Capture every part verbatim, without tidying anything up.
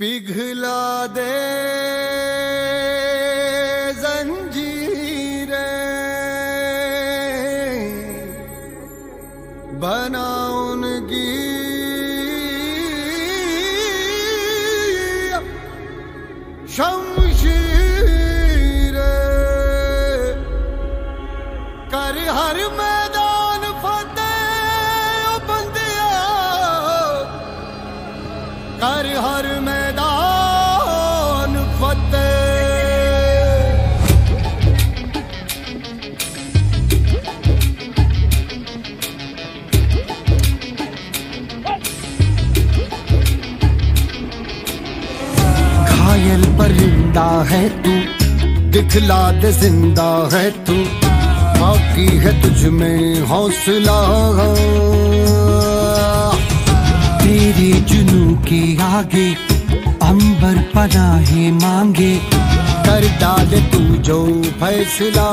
पिघला दे जंजीरें, बना उनकी शमशीरें, कर हर मैदान फतेह ओ बंदिया, कर हर मैदान फतेह। घायल परिंदा है तू, दिखला दे जिंदा है तू, बाकी है तुझ में हौसला। तेरे जुनू के आगे अंबर पनाहे मांगे, कर डाले तू जो फैसला।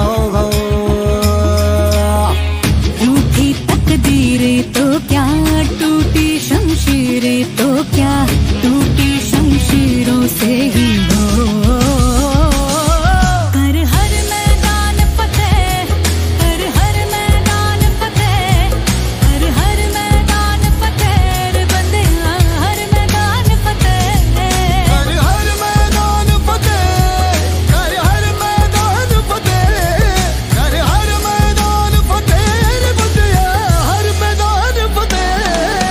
रूठी तकदीरें तो क्या, टूटी शमशीरें तो क्या, टूटी शमशीरों से ही हो। कर हर मैदान फतेह, कर हर मैदान फतेह, कर हर मैदान फतेह रे बंदिया, हर मैदान फतेह। कर हर मैदान फतेह, कर हर मैदान फतेह, कर हर मैदान फतेह रे बंदिया, हर मैदान फतेह।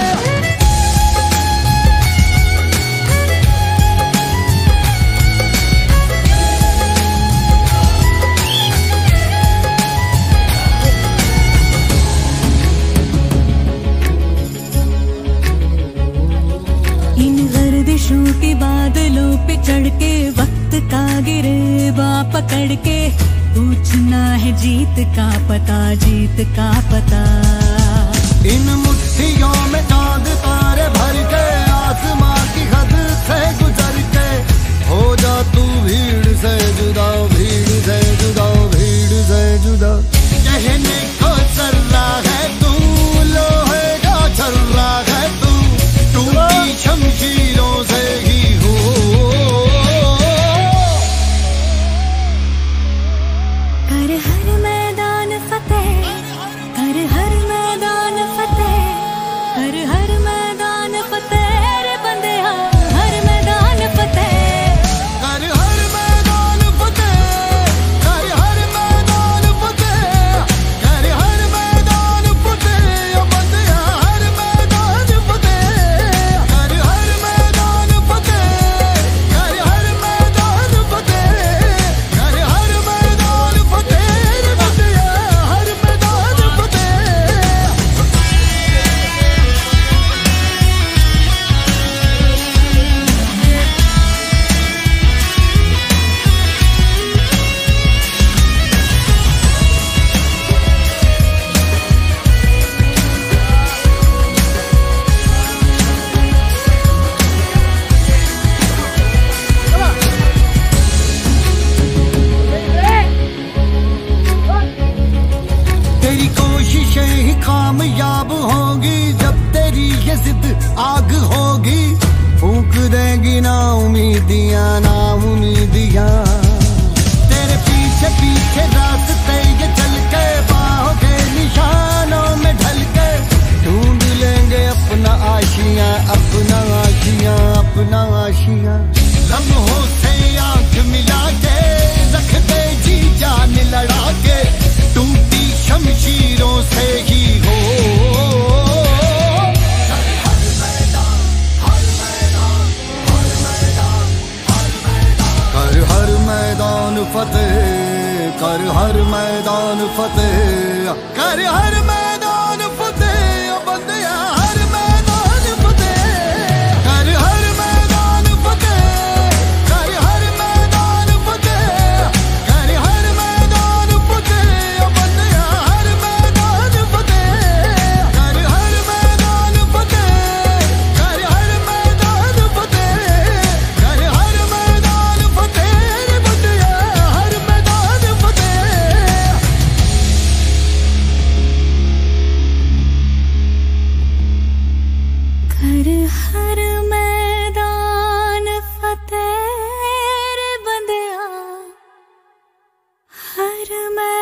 इन गर्दिशों के बादलों पे चढ़ के, वक्त का गिरेबा पकड़ के, पूछना है जीत का पता, जीत का पता। इन मुट्ठियों में चांद तारे भर के, आसमां की हद से गुजर के, हो जा तू भीड़ से जुदा, भीड़ से जुदा, भीड़ से जुदा। कहने को चल रहा है तू, लोहे का चल रहा है तू, टूटी शमशीरों से ही हो। कर हर मैदान फतेह, कर हर मैदान फतेह, कर हर मैदान फतेह रे बंदिया, हर मैदान फतेह। कर हर मैदान फतेह, कर हर मैदान फतेह, कर हर मैदान फतेह ओ बंदिया, हर मैदान फतेह। कर हर मैदान फतेह, कर हर मैदान फतेह, कर हर मैदान फतेह रे बंदिया, हर मैदान फतेह। तेरी कोशिशें ही कामयाब होंगी, जब तेरी ये जिद आग होगी, फूंक देगी ना उम्मीदियां, ना उम्मीदियां। तेरे पीछे पीछे रास्ते ये चल के, बाहों के निशानों में ढल के, ढूंढ लेंगे अपना आशियां, अपना आशियां, अपना आशियां। लम्हों से आंख मिला के, रख दे जी जान लड़ा के, टूटी शमशीरों से ही हो। हर मैदान, हर मैदान, हर मैदान, हर मैदान। कर हर मैदान फतेह, कर हर मैदान फतेह, कर हर मैदान फतेह ओ बंदिया, हर मैदान फतेह। कर हर मैदान फतेह, कर हर मैदान फतेह, कर हर मैदान फतेह ओ बंदिया, हर मैदान फतेह। कर हर मैदान फतेह, कर हर मैदान फतेह, कर हर मैदान फतेह रे बंदिया, हर मैदान फतेह। हर मैं